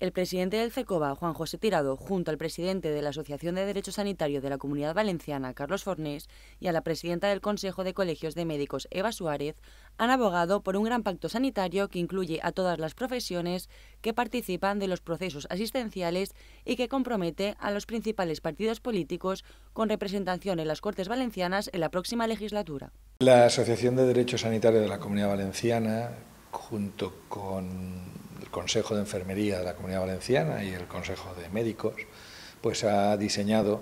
El presidente del CECOVA, Juan José Tirado, junto al presidente de la Asociación de Derecho Sanitario de la Comunidad Valenciana, Carlos Fornés, y a la presidenta del Consejo de Colegios de Médicos, Eva Suárez, han abogado por un gran pacto sanitario que incluye a todas las profesiones que participan de los procesos asistenciales y que compromete a los principales partidos políticos con representación en las Cortes Valencianas en la próxima legislatura. La Asociación de Derecho Sanitario de la Comunidad Valenciana, junto con el Consejo de Enfermería de la Comunidad Valenciana y el Consejo de Médicos, pues ha diseñado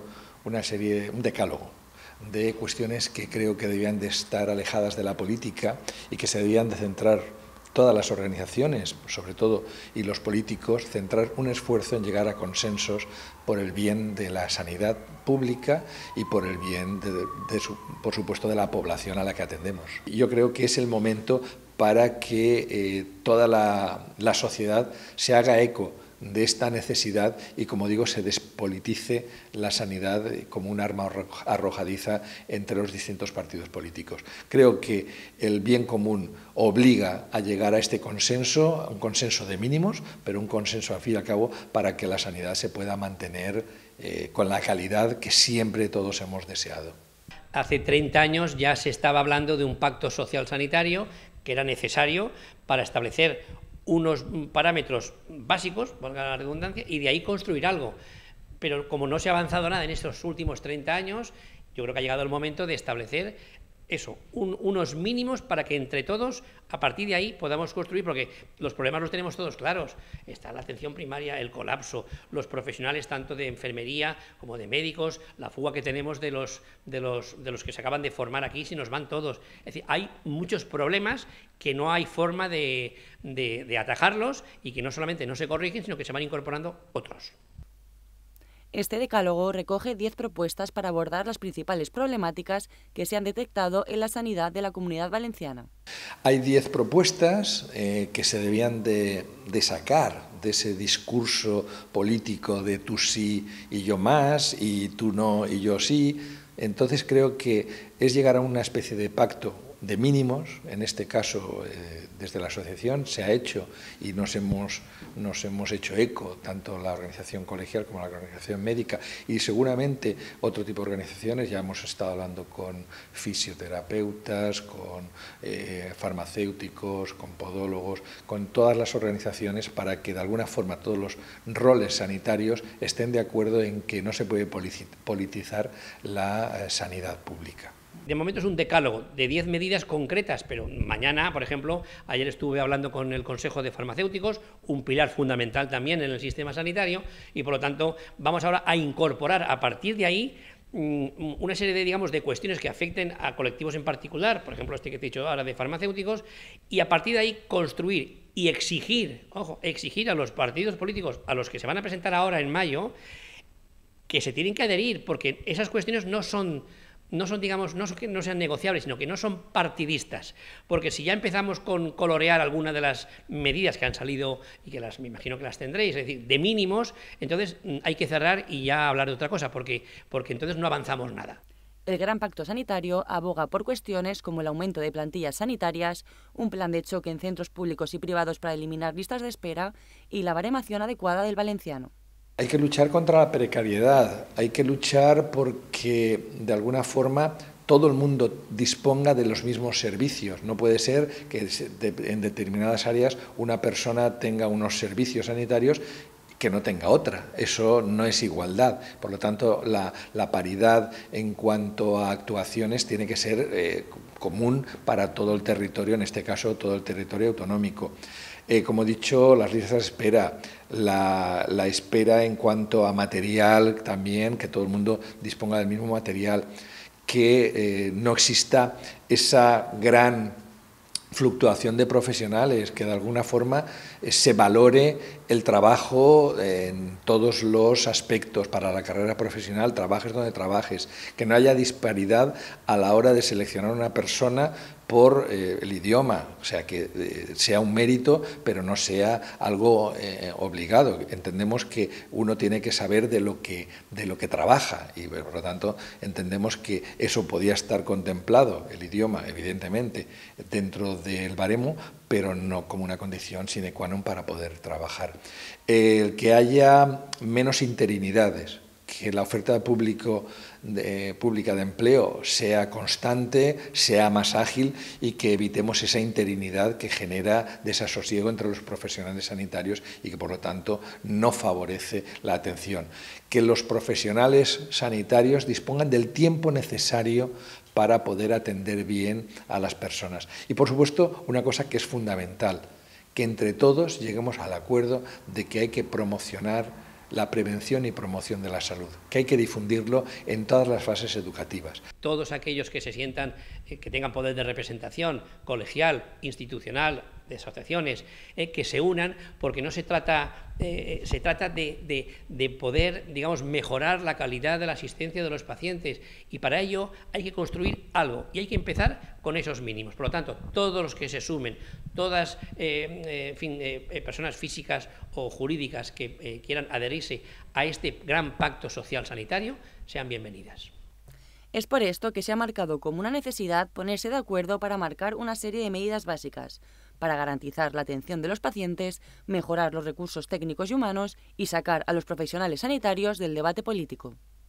un decálogo de cuestiones que creo que debían de estar alejadas de la política y que se debían de centrar todas las organizaciones, sobre todo, y los políticos, centrar un esfuerzo en llegar a consensos por el bien de la sanidad pública y por el bien, por supuesto, de la población a la que atendemos. Yo creo que es el momento para que toda la sociedad se haga eco de esta necesidad y, como digo, se despolitice la sanidad como un arma arrojadiza entre los distintos partidos políticos. Creo que el bien común obliga a llegar a este consenso, un consenso de mínimos, pero un consenso al fin y al cabo para que la sanidad se pueda mantener con la calidad que siempre todos hemos deseado. Hace 30 años ya se estaba hablando de un pacto social sanitario que era necesario para establecer unos parámetros básicos, valga la redundancia, y de ahí construir algo. Pero como no se ha avanzado nada en estos últimos 30 años, yo creo que ha llegado el momento de establecer eso, unos mínimos para que entre todos, a partir de ahí, podamos construir, porque los problemas los tenemos todos claros. Está la atención primaria, el colapso, los profesionales tanto de enfermería como de médicos, la fuga que tenemos de los que se acaban de formar aquí, si nos van todos. Es decir, hay muchos problemas que no hay forma de atajarlos y que no solamente no se corrigen, sino que se van incorporando otros. Este decálogo recoge 10 propuestas para abordar las principales problemáticas que se han detectado en la sanidad de la Comunidad Valenciana. Hay 10 propuestas que se debían de sacar de ese discurso político de tú sí y yo más, y tú no y yo sí. Entonces creo que es llegar a una especie de pacto de mínimos. En este caso, desde la asociación se ha hecho y nos hemos hecho eco, tanto la organización colegial como la organización médica y seguramente otro tipo de organizaciones. Ya hemos estado hablando con fisioterapeutas, con farmacéuticos, con podólogos, con todas las organizaciones para que de alguna forma todos los roles sanitarios estén de acuerdo en que no se puede politizar la sanidad pública. De momento es un decálogo de 10 medidas concretas, pero mañana, por ejemplo, ayer estuve hablando con el Consejo de Farmacéuticos, un pilar fundamental también en el sistema sanitario, y por lo tanto vamos ahora a incorporar a partir de ahí una serie de cuestiones que afecten a colectivos en particular, por ejemplo este que te he dicho ahora de farmacéuticos, y a partir de ahí construir y exigir, ojo, exigir a los partidos políticos, a los que se van a presentar ahora en mayo, que se tienen que adherir, porque esas cuestiones no son digamos, no que no sean negociables, sino que no son partidistas, porque si ya empezamos con colorear algunas de las medidas que han salido y que me imagino que las tendréis, es decir, de mínimos, entonces hay que cerrar y ya hablar de otra cosa, porque entonces no avanzamos nada. El Gran Pacto Sanitario aboga por cuestiones como el aumento de plantillas sanitarias, un plan de choque en centros públicos y privados para eliminar listas de espera y la baremación adecuada del valenciano. Hay que luchar contra la precariedad, hay que luchar porque de alguna forma todo el mundo disponga de los mismos servicios. No puede ser que en determinadas áreas una persona tenga unos servicios sanitarios que no tenga otra. Eso no es igualdad. Por lo tanto, la paridad en cuanto a actuaciones tiene que ser común para todo el territorio, en este caso todo el territorio autonómico. Como he dicho, las listas de espera, la espera en cuanto a material también, que todo el mundo disponga del mismo material, que no exista esa gran fluctuación de profesionales, que de alguna forma se valore el trabajo en todos los aspectos para la carrera profesional, trabajes donde trabajes, que no haya disparidad a la hora de seleccionar una persona por el idioma, o sea, que sea un mérito, pero no sea algo obligado. Entendemos que uno tiene que saber de lo que trabaja y, por lo tanto, entendemos que eso podía estar contemplado, el idioma, evidentemente, dentro del baremo, pero no como una condición sine qua non para poder trabajar. El que haya menos interinidades, que la oferta pública de empleo sea constante, sea más ágil y que evitemos esa interinidad que genera desasosiego entre los profesionales sanitarios y que, por lo tanto, no favorece la atención. Que los profesionales sanitarios dispongan del tiempo necesario para poder atender bien a las personas. Y, por supuesto, una cosa que es fundamental, que entre todos lleguemos al acuerdo de que hay que promocionar la prevención y promoción de la salud, que hay que difundirlo en todas las fases educativas. Todos aquellos que se sientan, que tengan poder de representación colegial, institucional, de asociaciones, que se unan, porque no se trata, se trata de poder, digamos, mejorar la calidad de la asistencia de los pacientes, y para ello hay que construir algo y hay que empezar con esos mínimos. Por lo tanto, todos los que se sumen, todas personas físicas o jurídicas que quieran adherirse a este gran pacto social sanitario, sean bienvenidas. Es por esto que se ha marcado como una necesidad ponerse de acuerdo para marcar una serie de medidas básicas, para garantizar la atención de los pacientes, mejorar los recursos técnicos y humanos y sacar a los profesionales sanitarios del debate político.